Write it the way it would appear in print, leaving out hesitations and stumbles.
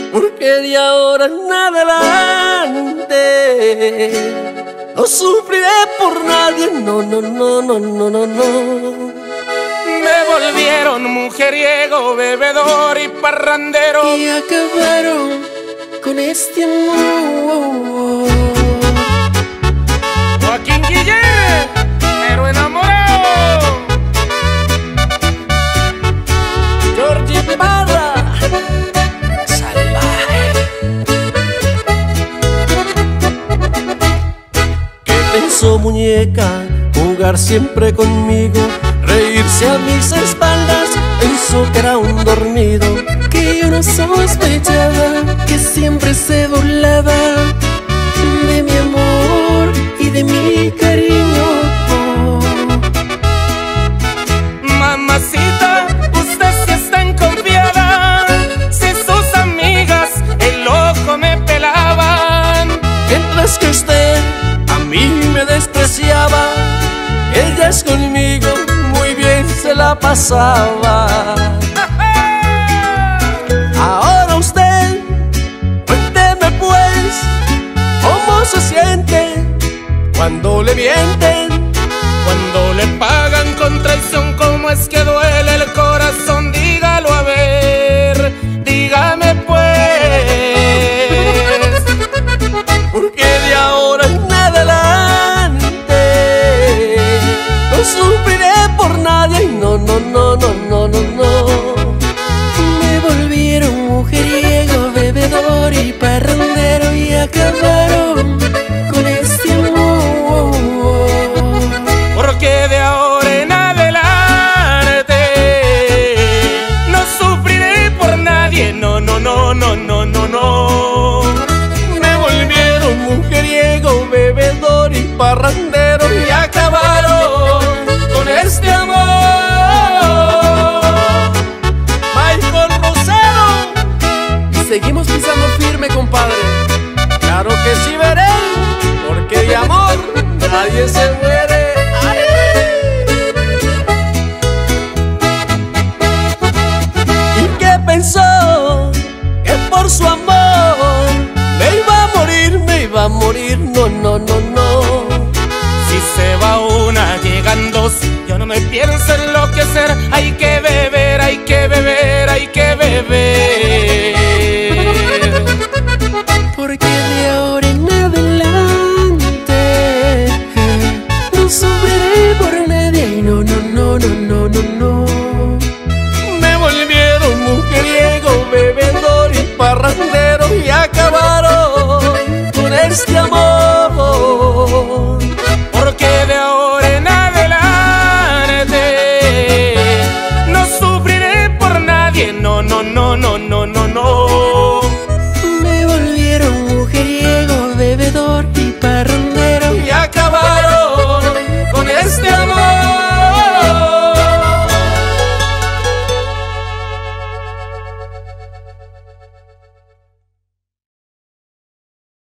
porque de ahora en adelante no sufriré por nadie, no, no, no, no, no, no, no. Me volvieron mujeriego, bebedor y parrandero Y acabaron con este amor. Joaquín Guillén, pero enamorado. Georgie Ibarra, salvaje. ¿Qué pensó, muñeca? Jugar siempre conmigo, reírse a mis espaldas. Pensó que era un dormido, que yo no sospechaba, que siempre se burlaba de mi amor y de mi cariño. Mamacita, usted sí está en confiada. Si sus amigas el ojo me pelaban, Mientras que usted a mí me despreciaba, ellas conmigo muy bien se la pasaba. Ahora usted, cuénteme pues, ¿cómo se siente cuando le mienten? cuando le pagan con traición, ¿cómo es que duele el corazón? Dígalo a ver, dígame pues. Porque de ahora en adelante no sufriré por nadie, no, no, no, no, no, no, no. Me volvieron mujeriego, bebedor y parrandero y acabaron con este amor. Porque de ahora en adelante no sufriré por nadie, no, no, no, no, no, no, no. Me volvieron mujeriego, bebedor y parrandero y acabaron con este amor. Michael Rosero. Y seguimos pisando firme, compadre. Claro que sí veré, porque de amor nadie se muere.